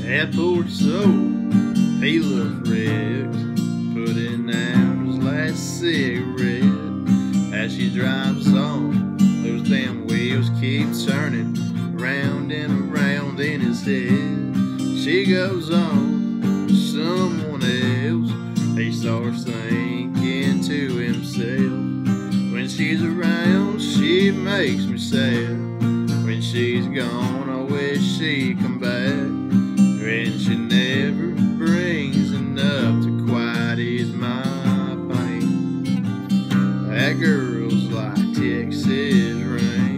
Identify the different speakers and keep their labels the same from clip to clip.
Speaker 1: That poor soul, he looks wrecked, putting out his last cigarette. As she drives on, those damn wheels keep turning round and around in his head. She goes on to someone else. He starts thinking to himself, when she's around, she makes me sad. When she's gone, I wish she'd come back. And she never brings enough to quite ease my pain. That girl's like Texas rain.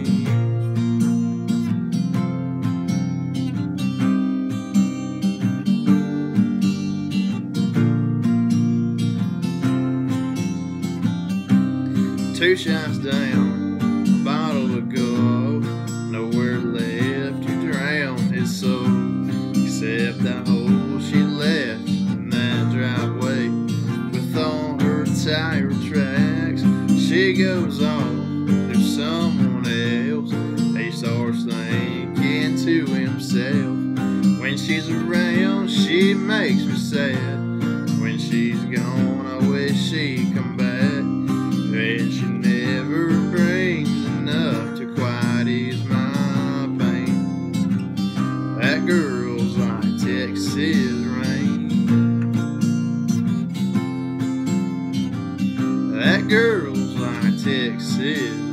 Speaker 1: Two shots down, a bottle to go, nowhere left to drown his soul, except that hole she left in that driveway with all her tire tracks. She goes on to someone else. He starts thinking to himself, when she's around, she makes me sad. When she's gone, I wish she'd come back. And she never brings enough to quite ease my pain. That girl's like Texas rain. That girl's like Texas